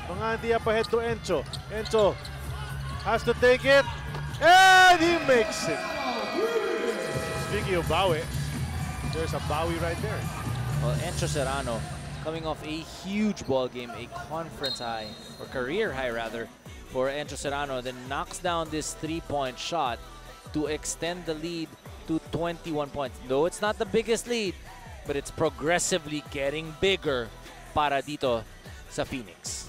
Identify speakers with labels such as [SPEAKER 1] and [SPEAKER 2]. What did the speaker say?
[SPEAKER 1] Mangandi up ahead to Encho. Encho has to take it, and he makes it. Speaking of Bawi, there's a Bawi right there.
[SPEAKER 2] Well, Encho Serrano coming off a huge ball game, a conference high, or career high rather, for Encho Serrano, then knocks down this three-point shot to extend the lead to 21 points. Though it's not the biggest lead, but it's progressively getting bigger para dito sa Phoenix.